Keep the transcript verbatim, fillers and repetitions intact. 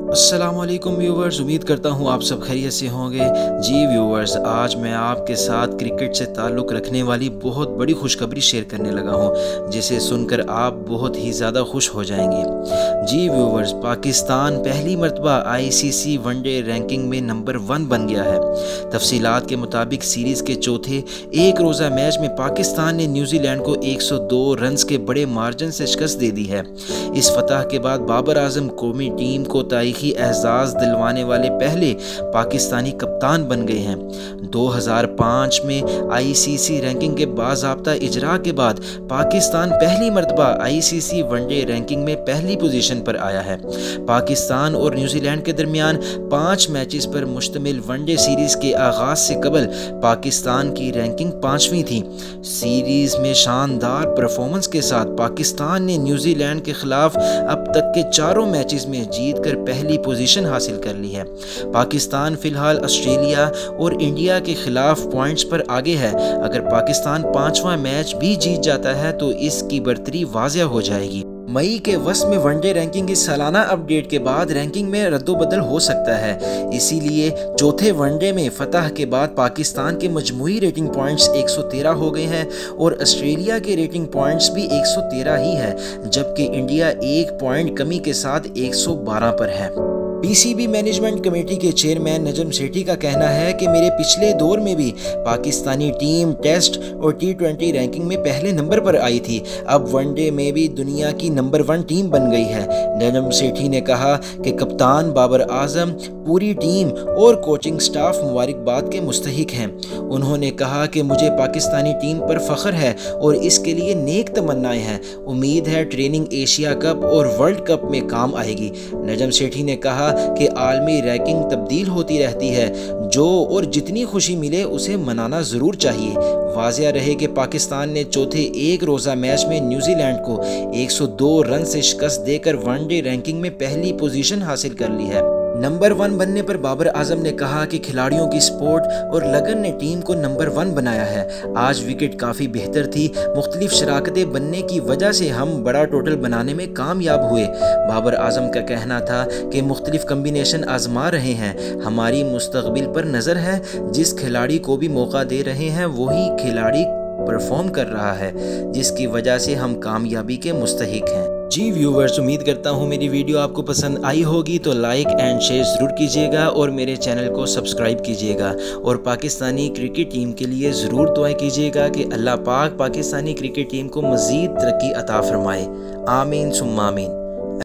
अस्सलामुअलैकुम व्यूवर्स, उम्मीद करता हूँ आप सब खैरियत से होंगे। जी व्यूवर्स, आज मैं आपके साथ क्रिकेट से ताल्लुक़ रखने वाली बहुत बड़ी खुशखबरी शेयर करने लगा हूँ, जिसे सुनकर आप बहुत ही ज़्यादा खुश हो जाएंगे। जी व्यूवर्स, पाकिस्तान पहली मरतबा आईसीसी वनडे रैंकिंग में नंबर वन बन गया है। तफसीलात के मुताबिक सीरीज़ के चौथे एक रोज़ा मैच में पाकिस्तान ने न्यूजीलैंड को एक सौ दो रन्स के बड़े मार्जिन से शिकस्त दे दी है। इस फतह के बाद बाबर आजम कौमी टीम को तारीखी एहसास दिलवाने वाले पहले पाकिस्तानी कप्तान बन गए हैं। दो हज़ार पाँच में आईसीसी रैंकिंग के बाज़ाब्ता इजरा के बाद पाकिस्तान पहली मरतबा आईसीसी वनडे रैंकिंग में पहली पोजीशन पर आया है। पाकिस्तान और न्यूजीलैंड के दरमियान पाँच मैचेस पर मुश्तमिल वनडे सीरीज़ के आगाज़ से कबल पाकिस्तान की रैंकिंग पाँचवीं थी। सीरीज़ में शानदार परफॉर्मेंस के साथ पाकिस्तान ने न्यूजीलैंड के खिलाफ अब तक के चारों मैचेस में जीत कर पहली पोजीशन हासिल कर ली है। पाकिस्तान फिलहाल ऑस्ट्रेलिया और इंडिया के खिलाफ पॉइंट्स पर आगे है। अगर पाकिस्तान पांचवा मैच भी जीत जाता है तो इसकी बढ़तरी वाज़िया हो जाएगी। मई के वस्त में वनडे रैंकिंग की सालाना अपडेट के बाद रैंकिंग में रद्दोबदल हो सकता है। इसीलिए चौथे वनडे में फतह के बाद पाकिस्तान के मजमूई रेटिंग पॉइंट्स एक सौ तेरह हो गए हैं और ऑस्ट्रेलिया के रेटिंग पॉइंट्स भी एक सौ तेरह ही है, जबकि इंडिया एक पॉइंट कमी के साथ एक सौ बारह पर है। पीसीबी मैनेजमेंट कमेटी के चेयरमैन नजम सेठी का कहना है कि मेरे पिछले दौर में भी पाकिस्तानी टीम टेस्ट और टी ट्वेंटी रैंकिंग में पहले नंबर पर आई थी। अब वनडे में भी दुनिया की नंबर वन टीम बन गई है। नजम सेठी ने कहा कि कप्तान बाबर आजम, पूरी टीम और कोचिंग स्टाफ मुबारकबाद के मुस्तहिक हैं। उन्होंने कहा कि मुझे पाकिस्तानी टीम पर फ़ख्र है और इसके लिए नेक तमन्नाएं हैं। उम्मीद है ट्रेनिंग एशिया कप और वर्ल्ड कप में काम आएगी। नजम सेठी ने कहा कि आलमी रैंकिंग तब्दील होती रहती है, जो और जितनी खुशी मिले उसे मनाना ज़रूर चाहिए। वाज़िया रहे कि पाकिस्तान ने चौथे एक रोज़ा मैच में न्यूजीलैंड को एक सौ दो रन से शिकस्त देकर वनडे रैंकिंग में पहली पोजीशन हासिल कर ली है। नंबर वन बनने पर बाबर आजम ने कहा कि खिलाड़ियों की स्पोर्ट और लगन ने टीम को नंबर वन बनाया है। आज विकेट काफ़ी बेहतर थी। मुख्तलिफ शराकतें बनने की वजह से हम बड़ा टोटल बनाने में कामयाब हुए। बाबर आजम का कहना था कि मुख्तलिफ कम्बिनेशन आजमा रहे हैं। हमारी मुस्तकबिल पर नज़र है। जिस खिलाड़ी को भी मौका दे रहे हैं वही खिलाड़ी परफॉर्म कर रहा है, जिसकी वजह से हम कामयाबी के मुस्तहिक हैं। जी व्यूवर्स, उम्मीद करता हूँ मेरी वीडियो आपको पसंद आई होगी, तो लाइक एंड शेयर ज़रूर कीजिएगा और मेरे चैनल को सब्सक्राइब कीजिएगा और पाकिस्तानी क्रिकेट टीम के लिए ज़रूर दुआ कीजिएगा कि अल्लाह पाक पाकिस्तानी क्रिकेट टीम को मज़ीद तरक्की अता फरमाए। आमीन सुम्मा आमीन।